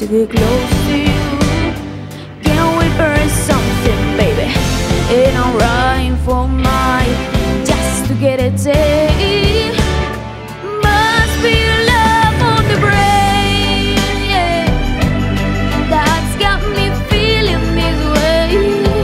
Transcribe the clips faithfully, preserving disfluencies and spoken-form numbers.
to get close to you. Can we burn something, baby? And I'm running for mine just to get a taste. Must be love on the brain, yeah. That's got me feeling this way.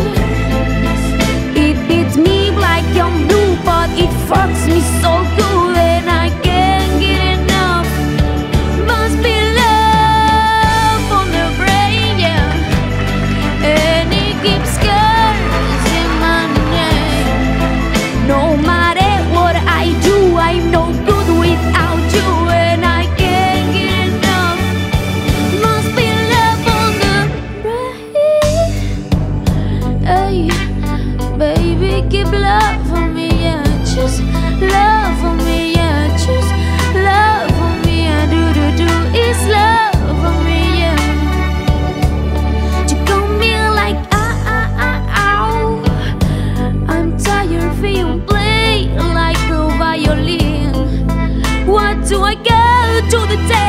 It beats me black and blue, but it fucks me so good and I can't get enough. Must be love on the brain, yeah. And it keeps cursing my name. No matter what I do, I'm no good without you, and I can't get enough. Must be love on the brain. Hey, baby, keep love for me, yeah. Just love for me, yeah. Just love for me, yeah. Do do do, it's love for me, yeah. You got me like ah ah ah ow. I'm tired of you play like a violin. What do I go to the table?